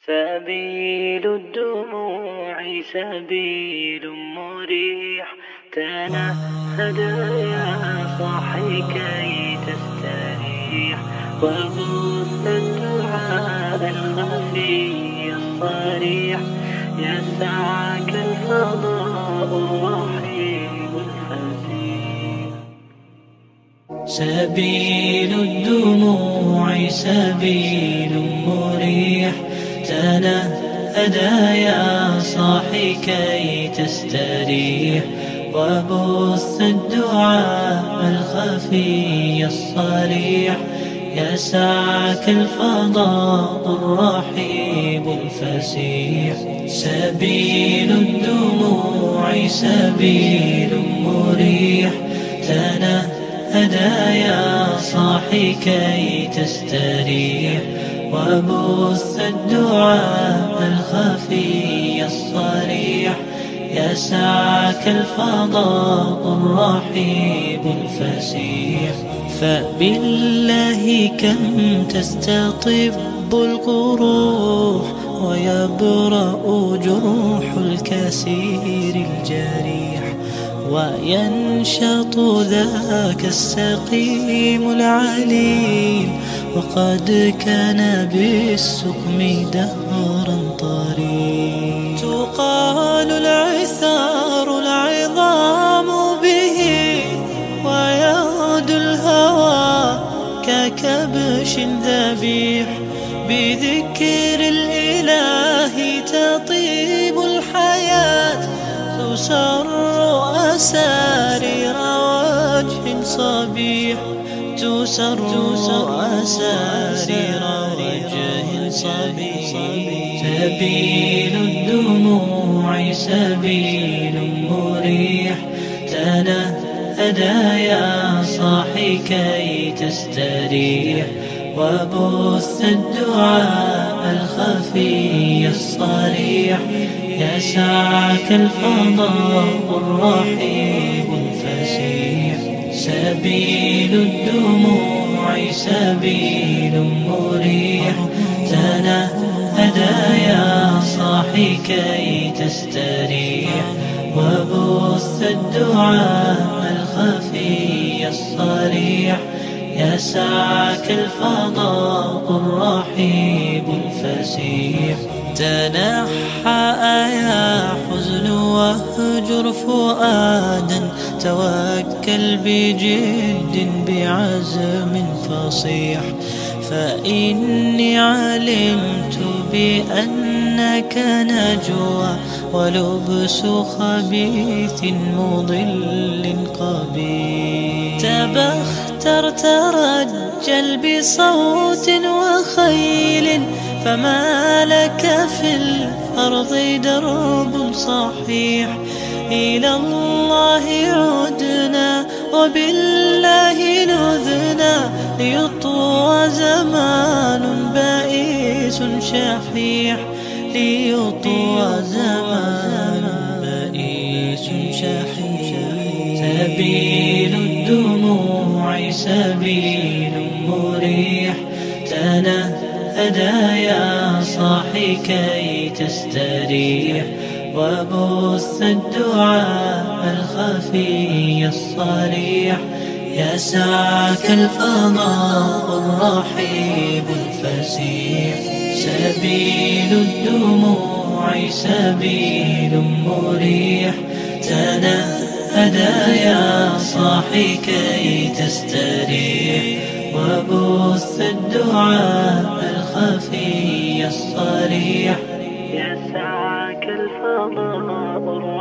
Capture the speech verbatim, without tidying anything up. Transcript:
سبيل الدموع سبيل مريح، تنهد يا صاحي كي تستريح، وبث الدعاء الخفي الصريح، يسعك الفضاء الرحيم الفسيح. سبيل الدموع سبيل مريح، تنهد يا صاحي كي تستريح، وبث الدعاء الخفي الصريح، يسعك الفضاء الرحيب الفسيح. سبيل الدموع سبيل مريح، تنهد يا صاحي كي تستريح، وبث الدعاء الخفي الصريح، يسعك الفضاء الرحيب الفسيح. فبالله كم تستطب القروح، ويبرأ جروح الكسير الجريح، وينشط ذاك السقيم العليل، وقد كان بالسقم دهرا طريق. تقال العثار العظام به، ويغدو الهوى ككبش ذبيح، بذكر الإله تطيب الحياة، تسر أسارير وجه صبيح، تسر أسارير وجه صبيح. سبيل الدموع سبيل مريح، تنهد يا صاحي كي تستريح، وبث الدعاء الخفي الصريح، يسعك الفضاء الرحيب الفسيح. سبيل الدموع سبيل مريح، تنهد يا صاحي كي تستريح، وبث الدعاء الخفي الصريح، يسعك الفضاء الرحيب الفسيح. تنحى يا حزن واهجر فؤادا، توكل بجد بعزم فصيح، فإني علمت بأنك نجوى، ولبس خبيث مضل قبيح. تبختر ترجل بصوت وخيل، فما لك في الأرض درب صحيح. إلى الله عدنا وبالله نذنا، ليطوى زمان بائس شحيح، ليطوى زمان بائس شحيح. سبيل الدموع سبيل مريح، تنهد يا صاحي كي تستريح، وبث الدعاء الخفي الصريح، يسعك الفضاء الرحيب الفسيح. سبيل الدموع سبيل مريح، تنهد يا صاحي كي تستريح، وبث الدعاء الخفي الصريح، يسعك الفضاء